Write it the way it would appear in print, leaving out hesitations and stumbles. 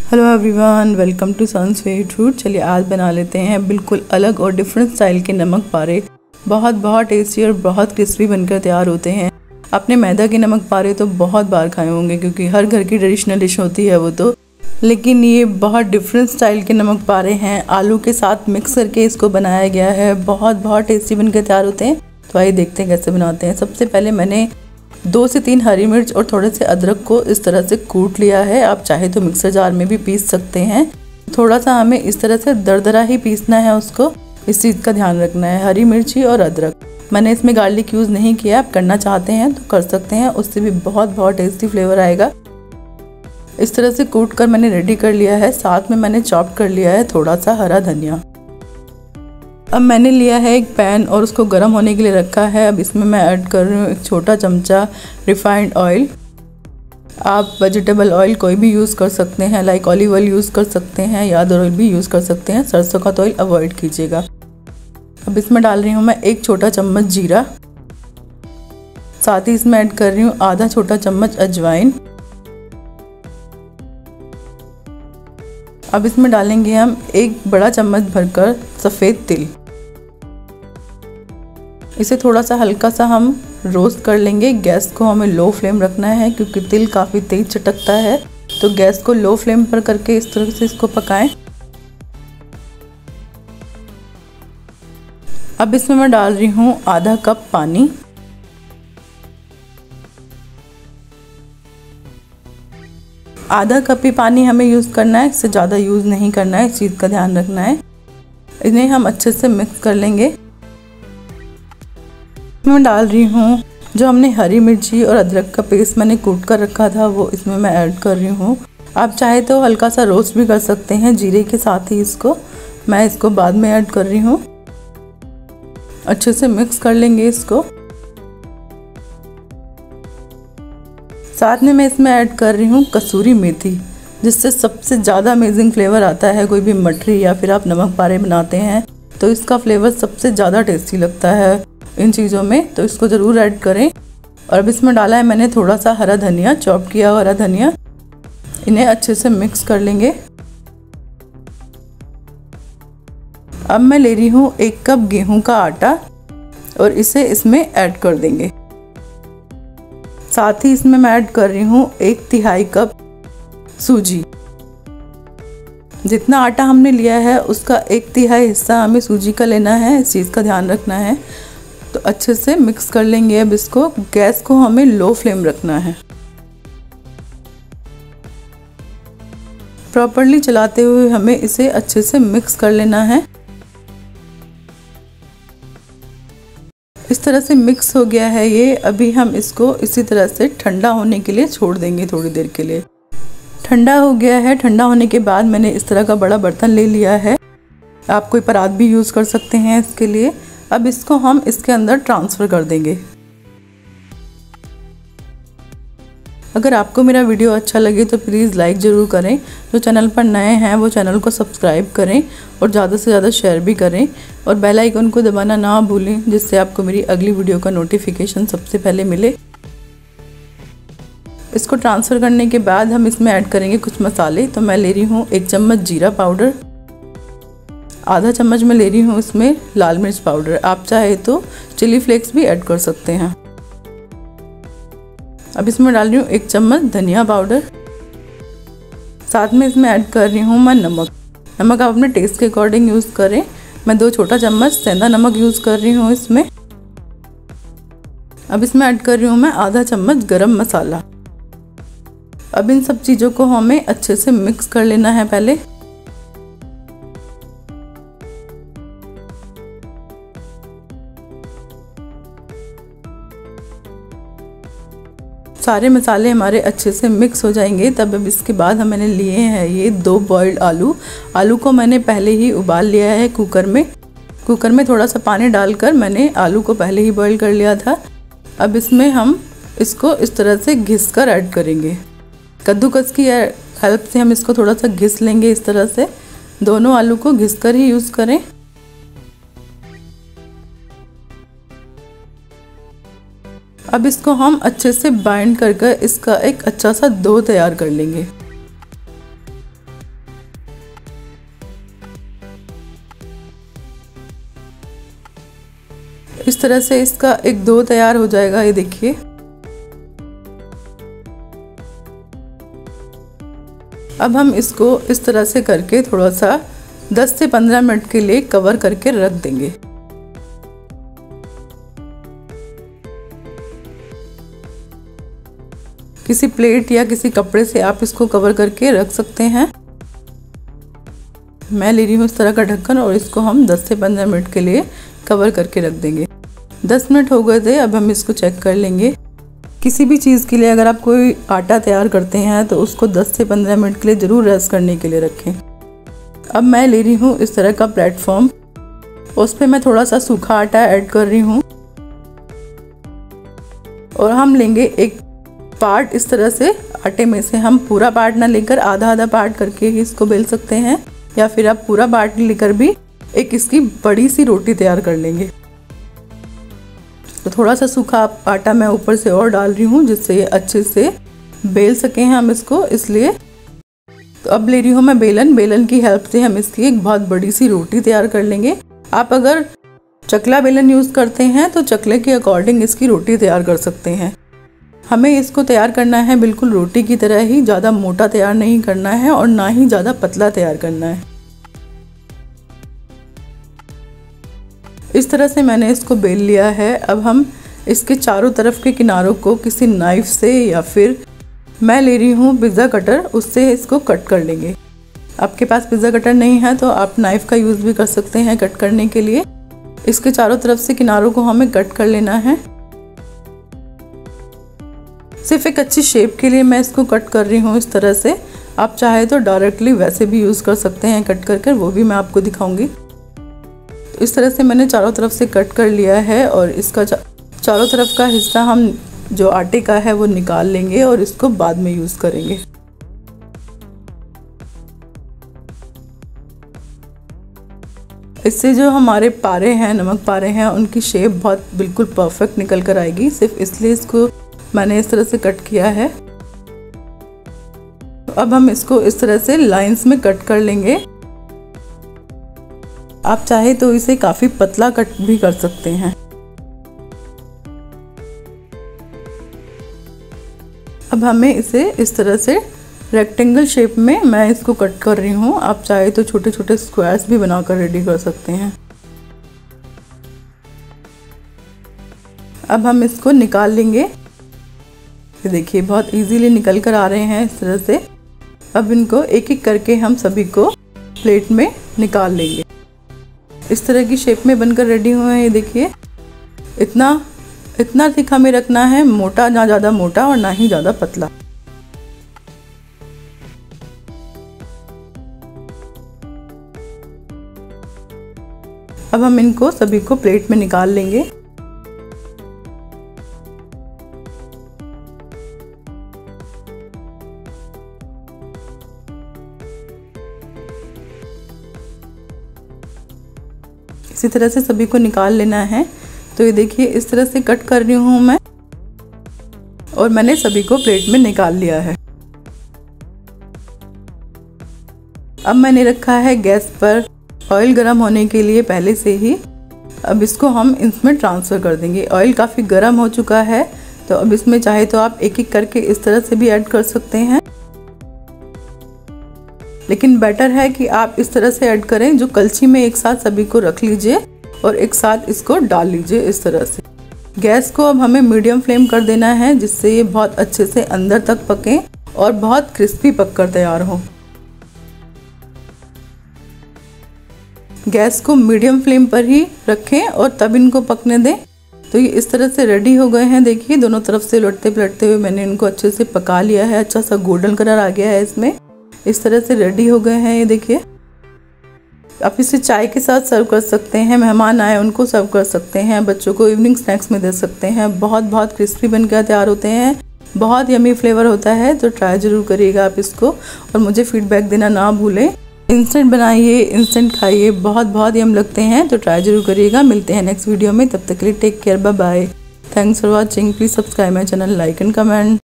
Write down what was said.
Hello everyone, welcome to sons favourite food. चलिए आज बना लेते हैं बिल्कुल अलग और डिफरेंट स्टाइल के नमक पारे। बहुत टेस्टी और बहुत क्रिस्पी बनकर तैयार होते हैं। आपने मैदा के नमक पारे तो बहुत बार खाए होंगे क्योंकि हर घर की ट्रेडिशनल डिश होती है वो तो, लेकिन ये बहुत डिफरेंट स्टाइल के नमक पारे हैं। आलू के साथ मिक्स करके इसको बनाया गया है। बहुत टेस्टी बनकर तैयार होते हैं। तो आइए देखते हैं कैसे बनाते हैं। सबसे पहले मैंने 2 से 3 हरी मिर्च और थोड़े से अदरक को इस तरह से कूट लिया है। आप चाहे तो मिक्सर जार में भी पीस सकते हैं। थोड़ा सा हमें इस तरह से दरदरा ही पीसना है उसको, इस चीज़ का ध्यान रखना है। हरी मिर्ची और अदरक, मैंने इसमें गार्लिक यूज़ नहीं किया। आप करना चाहते हैं तो कर सकते हैं, उससे भी बहुत टेस्टी फ्लेवर आएगा। इस तरह से कूट कर मैंने रेडी कर लिया है। साथ में मैंने चॉप कर लिया है थोड़ा सा हरा धनिया। अब मैंने लिया है एक पैन और उसको गर्म होने के लिए रखा है। अब इसमें मैं ऐड कर रही हूँ 1 छोटा चमचा रिफाइंड ऑयल। आप वेजिटेबल ऑयल कोई भी यूज़ कर सकते हैं, लाइक ऑलिव ऑयल यूज़ कर सकते हैं या अदर ऑयल भी यूज़ कर सकते हैं। सरसों का ऑयल अवॉइड कीजिएगा। अब इसमें डाल रही हूँ मैं 1 छोटा चम्मच जीरा। साथ ही इसमें ऐड कर रही हूँ आधा छोटा चम्मच अजवाइन। अब इसमें डालेंगे हम 1 बड़ा चम्मच भरकर सफ़ेद तिल। इसे थोड़ा सा हल्का सा हम रोस्ट कर लेंगे। गैस को हमें लो फ्लेम रखना है क्योंकि तिल काफ़ी तेज चटकता है, तो गैस को लो फ्लेम पर करके इस तरह से इसको पकाएं। अब इसमें मैं डाल रही हूँ आधा कप पानी। आधा कप ही पानी हमें यूज़ करना है, इससे ज़्यादा यूज़ नहीं करना है, इस चीज़ का ध्यान रखना है। इन्हें हम अच्छे से मिक्स कर लेंगे। मैं डाल रही हूँ जो हमने हरी मिर्ची और अदरक का पेस्ट मैंने कूट कर रखा था वो इसमें मैं ऐड कर रही हूँ। आप चाहे तो हल्का सा रोस्ट भी कर सकते हैं जीरे के साथ ही इसको। मैं इसको बाद में ऐड कर रही हूँ। अच्छे से मिक्स कर लेंगे इसको। साथ में मैं इसमें ऐड कर रही हूँ कसूरी मेथी, जिससे सबसे ज़्यादा अमेजिंग फ्लेवर आता है। कोई भी मठरी या फिर आप नमक पारे बनाते हैं तो इसका फ्लेवर सबसे ज़्यादा टेस्टी लगता है इन चीज़ों में, तो इसको ज़रूर ऐड करें। और अब इसमें डाला है मैंने थोड़ा सा हरा धनिया, चॉप किया हुआ हरा धनिया। इन्हें अच्छे से मिक्स कर लेंगे। अब मैं ले रही हूँ 1 कप गेहूं का आटा और इसे इसमें ऐड कर देंगे। साथ ही इसमें मैं ऐड कर रही हूँ 1/3 कप सूजी। जितना आटा हमने लिया है उसका 1/3 हिस्सा हमें सूजी का लेना है, इस चीज़ का ध्यान रखना है। तो अच्छे से मिक्स कर लेंगे। अब इसको गैस को हमें लो फ्लेम रखना है। प्रॉपर्ली चलाते हुए हमें इसे अच्छे से मिक्स कर लेना है। इस तरह से मिक्स हो गया है ये। अभी हम इसको इसी तरह से ठंडा होने के लिए छोड़ देंगे थोड़ी देर के लिए। ठंडा हो गया है। ठंडा होने के बाद मैंने इस तरह का बड़ा बर्तन ले लिया है। आप कोई परात भी यूज़ कर सकते हैं इसके लिए। अब इसको हम इसके अंदर ट्रांसफ़र कर देंगे। अगर आपको मेरा वीडियो अच्छा लगे तो प्लीज़ लाइक ज़रूर करें। जो चैनल पर नए हैं वो चैनल को सब्सक्राइब करें और ज़्यादा से ज़्यादा शेयर भी करें और बेल आइकन को दबाना ना भूलें, जिससे आपको मेरी अगली वीडियो का नोटिफिकेशन सबसे पहले मिले। इसको ट्रांसफ़र करने के बाद हम इसमें ऐड करेंगे कुछ मसाले। तो मैं ले रही हूँ 1 चम्मच जीरा पाउडर। आधा चम्मच में ले रही हूँ इसमें लाल मिर्च पाउडर। आप चाहे तो चिली फ्लेक्स भी ऐड कर सकते हैं। अब इसमें डाल रही हूँ 1 चम्मच धनिया पाउडर। साथ में इसमें ऐड कर रही हूँ मैं नमक। नमक आप अपने टेस्ट के अकॉर्डिंग यूज़ करें। मैं 2 छोटा चम्मच सेंधा नमक यूज़ कर रही हूँ इसमें। अब इसमें ऐड कर रही हूँ मैं आधा चम्मच गरम मसाला। अब इन सब चीज़ों को हमें अच्छे से मिक्स कर लेना है पहले। सारे मसाले हमारे अच्छे से मिक्स हो जाएंगे तब अब इसके बाद हम मैंने लिए हैं ये 2 बॉइल्ड आलू। आलू को मैंने पहले ही उबाल लिया है कुकर में। कुकर में थोड़ा सा पानी डालकर मैंने आलू को पहले ही बॉईल कर लिया था। अब इसमें हम इसको इस तरह से घिस कर ऐड करेंगे। कद्दूकस की हेल्प से हम इसको थोड़ा सा घिस लेंगे इस तरह से। दोनों आलू को घिस कर ही यूज़ करें। अब इसको हम अच्छे से बाइंड कर इसका एक अच्छा सा डो तैयार कर लेंगे। इस तरह से इसका एक डो तैयार हो जाएगा। ये देखिए, अब हम इसको इस तरह से करके थोड़ा सा 10 से 15 मिनट के लिए कवर करके रख देंगे। किसी प्लेट या किसी कपड़े से आप इसको कवर करके रख सकते हैं। मैं ले रही हूँ इस तरह का ढक्कन और इसको हम 10 से 15 मिनट के लिए कवर करके रख देंगे। 10 मिनट हो गए थे, अब हम इसको चेक कर लेंगे। किसी भी चीज़ के लिए अगर आप कोई आटा तैयार करते हैं तो उसको 10 से 15 मिनट के लिए ज़रूर रेस्ट करने के लिए रखें। अब मैं ले रही हूँ इस तरह का प्लेटफॉर्म, उस पर मैं थोड़ा सा सूखा आटा ऐड कर रही हूँ और हम लेंगे एक पार्ट। इस तरह से आटे में से हम पूरा पार्ट ना लेकर आधा आधा पार्ट करके ही इसको बेल सकते हैं, या फिर आप पूरा पार्ट लेकर भी एक इसकी बड़ी सी रोटी तैयार कर लेंगे। तो थोड़ा सा सूखा आटा मैं ऊपर से और डाल रही हूँ जिससे ये अच्छे से बेल सकें हम इसको, इसलिए। तो अब ले रही हूँ मैं बेलन। बेलन की हेल्प से हम इसकी एक बहुत बड़ी सी रोटी तैयार कर लेंगे। आप अगर चकला बेलन यूज़ करते हैं तो चकले के अकॉर्डिंग इसकी रोटी तैयार कर सकते हैं। हमें इसको तैयार करना है बिल्कुल रोटी की तरह ही, ज़्यादा मोटा तैयार नहीं करना है और ना ही ज़्यादा पतला तैयार करना है। इस तरह से मैंने इसको बेल लिया है। अब हम इसके चारों तरफ के किनारों को किसी नाइफ से या फिर मैं ले रही हूँ पिज़्ज़ा कटर, उससे इसको कट कर लेंगे। आपके पास पिज़्ज़ा कटर नहीं है तो आप नाइफ़ का यूज़ भी कर सकते हैं कट करने के लिए। इसके चारों तरफ से किनारों को हमें कट कर लेना है। सिर्फ एक अच्छी शेप के लिए मैं इसको कट कर रही हूँ इस तरह से। आप चाहे तो डायरेक्टली वैसे भी यूज़ कर सकते हैं कट कर कर, वो भी मैं आपको दिखाऊंगी। तो इस तरह से मैंने चारों तरफ से कट कर लिया है और इसका चारों तरफ का हिस्सा हम जो आटे का है वो निकाल लेंगे और इसको बाद में यूज़ करेंगे। इससे जो हमारे पारे हैं, नमक पारे हैं, उनकी शेप बहुत बिल्कुल परफेक्ट निकल कर आएगी। सिर्फ इसलिए इसको मैंने इस तरह से कट किया है। अब हम इसको इस तरह से लाइंस में कट कर लेंगे। आप चाहे तो इसे काफ़ी पतला कट भी कर सकते हैं। अब हमें इसे इस तरह से रेक्टेंगल शेप में मैं इसको कट कर रही हूँ। आप चाहे तो छोटे छोटे स्क्वायर्स भी बनाकर रेडी कर सकते हैं। अब हम इसको निकाल लेंगे। ये देखिए बहुत इजीली निकल कर आ रहे हैं इस तरह से। अब इनको एक एक करके हम सभी को प्लेट में निकाल लेंगे। इस तरह की शेप में बनकर रेडी हुए हैं। ये देखिए, इतना थिक हमें रखना है, मोटा ना ज़्यादा मोटा और ना ही ज़्यादा पतला। अब हम इनको सभी को प्लेट में निकाल लेंगे। इसी तरह से सभी को निकाल लेना है। तो ये देखिए इस तरह से कट कर रही हूँ मैं और मैंने सभी को प्लेट में निकाल लिया है। अब मैंने रखा है गैस पर ऑयल गर्म होने के लिए पहले से ही। अब इसको हम इसमें ट्रांसफ़र कर देंगे। ऑयल काफ़ी गर्म हो चुका है, तो अब इसमें चाहे तो आप एक एक करके इस तरह से भी ऐड कर सकते हैं, लेकिन बेटर है कि आप इस तरह से ऐड करें जो कलछी में एक साथ सभी को रख लीजिए और एक साथ इसको डाल लीजिए इस तरह से। गैस को अब हमें मीडियम फ्लेम कर देना है जिससे ये बहुत अच्छे से अंदर तक पकें और बहुत क्रिस्पी पककर तैयार हो। गैस को मीडियम फ्लेम पर ही रखें और तब इनको पकने दें। तो ये इस तरह से रेडी हो गए हैं। देखिए दोनों तरफ से उलटते पलटते हुए मैंने इनको अच्छे से पका लिया है। अच्छा सा गोल्डन कलर आ गया है इसमें। इस तरह से रेडी हो गए हैं। ये देखिए, आप इसे चाय के साथ सर्व कर सकते हैं, मेहमान आए उनको सर्व कर सकते हैं, बच्चों को इवनिंग स्नैक्स में दे सकते हैं। बहुत क्रिस्पी बनकर तैयार होते हैं, बहुत यमी फ्लेवर होता है। तो ट्राई ज़रूर करिएगा आप इसको और मुझे फीडबैक देना ना भूलें। इंस्टेंट बनाइए, इंस्टेंट खाइए, बहुत यम लगते हैं। तो ट्राई ज़रूर करिएगा। मिलते हैं नेक्स्ट वीडियो में, तब तक के लिए take care, bye bye. Thanks for watching. Please subscribe my channel, like and comment.